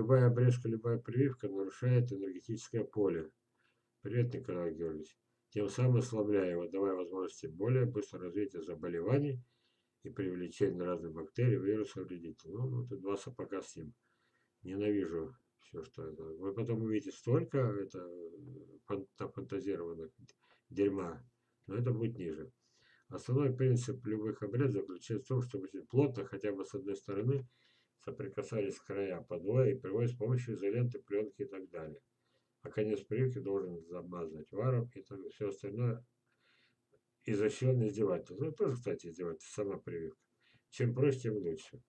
любая обрезка, любая прививка нарушает энергетическое поле. Привет, Николай Георгиевич. Тем самым ослабляя его, давая возможности более быстро развития заболеваний и привлечения разных бактерий, вирусов, вредителей. Ну, это два сапога с ним. Ненавижу все, что это. Вы потом увидите столько фантазированных дерьма, но это будет ниже. Основной принцип любых обрядов заключается в том, чтобы плотно, хотя бы с одной стороны, соприкасались края по двое и приводят с помощью изоленты, пленки и так далее. А конец прививки должен замазать варом и так, все остальное изощренно издевательство. Ну, тоже, кстати, издевательство, сама прививка. Чем проще, тем лучше.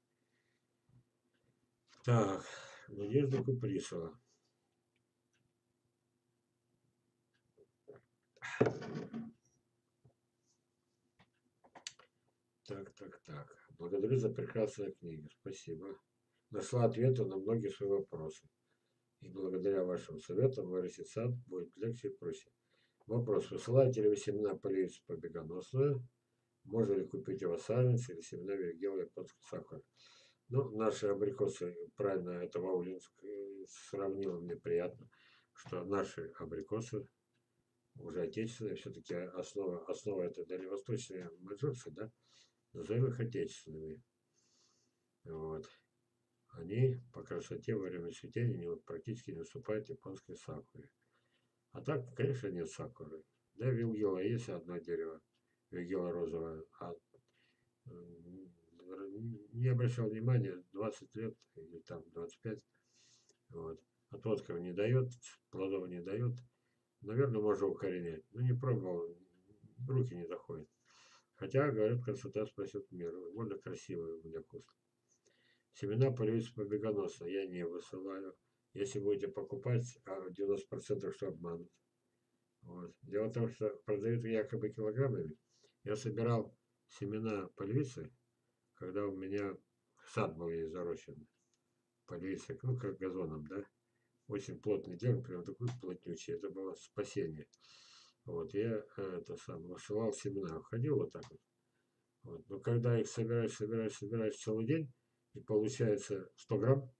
Так, Надежда Куприсова. Так. Благодарю за прекрасную книгу. Спасибо. Нашла ответы на многие свои вопросы. И благодаря вашим советам вырастить сад будет легче и проще. Вопрос. Высылаете ли вы семена полевицу побегоносную? Можно ли купить его саженцы или семена вергела японский сахар? Ну, наши абрикосы, правильно, это Ваулинск сравнила, мне приятно, что наши абрикосы уже отечественные, все-таки основа это дальневосточные маньчжурцы, да, назовем их отечественными. Вот. Они по красоте во время цветения практически не уступают японской сакуре. А так, конечно, нет сакуры. Да, вилгела есть одно дерево, вилгела розовая, а не обращал внимания 20 лет или там 25. Вот. Отводков не дает, плодов не дает. Наверное, можно укоренять. Но не пробовал, руки не доходят. Хотя, говорят, красота спасет мир. Больно красивый у меня куст. Семена полюются побегоносно. Я не высылаю. Если будете покупать, 90% что обманут. Вот. Дело в том, что продают якобы килограммами. Я собирал семена пальвицы, когда у меня сад был весь зарощен. Пальвицы, ну, как газоном, да. Очень плотный дерево, прям такой плотнючий. Это было спасение. Вот, я это сам высылал семена. Ходил вот так вот. Вот. Но когда их собираешь целый день, и получается 100 грамм,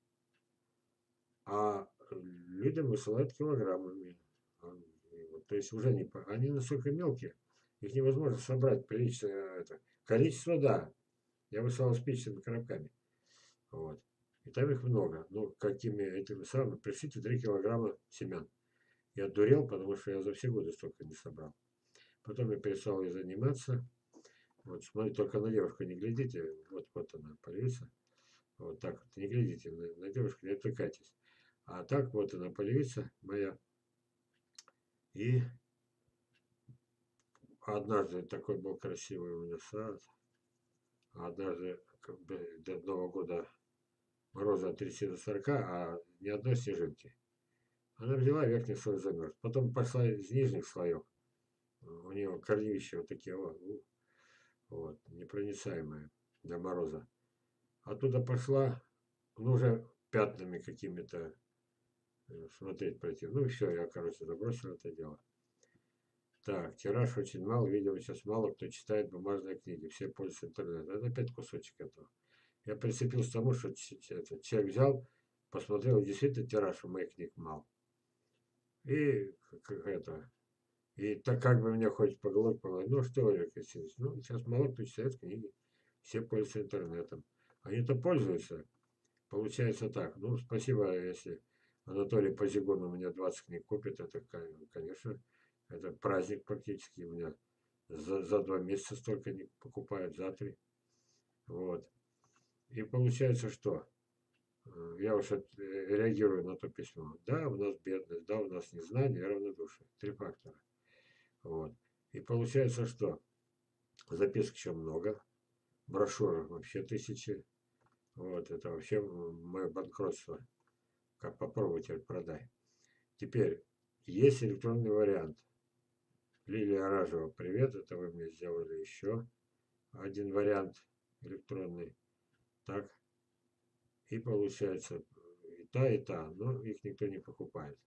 а людям высылают килограммами. Вот, то есть уже не, они настолько мелкие, их невозможно собрать приличное это. Количество, да. Я высылал спичечными коробками. Вот. И там их много. Ну, какими этими самыми, пришлите 3 килограмма семян. Я дурел, потому что я за все годы столько не собрал. Потом я перестал ей заниматься. Вот, смотрите, только на девушку не глядите. Вот она, полевица. Вот так вот, не глядите на девушку, не отвлекайтесь. А так вот она, полевица моя. И однажды такой был красивый у меня сад. Однажды до Нового года мороза от 30 до 40, а ни одной снежинки. Она взяла верхний слой замерз. Потом пошла из нижних слоев. У нее корневища вот такие вот, непроницаемые для мороза. Оттуда пошла, ну, уже пятнами какими-то смотреть против. Ну, и все, я, короче, забросил это дело. Так, тираж очень мал, видимо, сейчас мало кто читает бумажные книги, все пользуются интернетом. Это опять кусочек этого. Я прицепился к тому, что человек взял, посмотрел, действительно тираж у моих книг мал. И как это, и так как бы меня хочет по голове погладить, ну что, Олег Алексеевич, ну сейчас мало кто читает книги, все пользуются интернетом. Они-то пользуются, получается так. Ну, спасибо, если Анатолий Позигон у меня 20 книг купит, это, конечно, это праздник практически у меня. За 2 месяца столько не покупают, за 3. Вот. И получается, что я уж реагирую на то письмо. Да, у нас бедность, да, у нас незнание и равнодушие. 3 фактора. Вот. И получается, что записок еще много, брошюр вообще тысячи. Вот, это вообще мое банкротство. Как попробуй теперь продай. Теперь есть электронный вариант. Лилия Аражева, привет, это вы мне сделали еще один вариант электронный. Так, и получается и та, но их никто не покупает.